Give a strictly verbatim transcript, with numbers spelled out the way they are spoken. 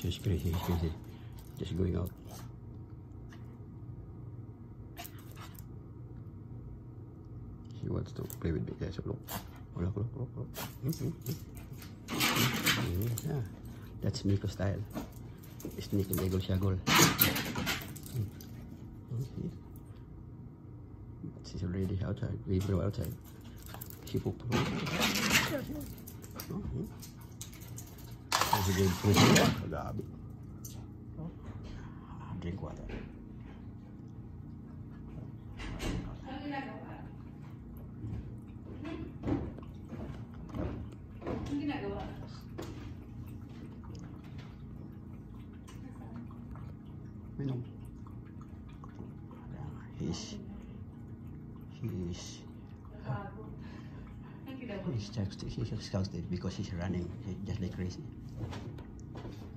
She's crazy, she's crazy. Just going out. She wants to play with me. Yeah, so look. Look, look, look, look. Mm-hmm. Yeah, that's Miko style. Sneak and eggle shaggle. Mm-hmm. She's already outside. We go outside. She pooped. Mm-hmm. There's a good food. Drink water. Minum. He's he's he's exhausted. He's exhausted because he's running just like crazy.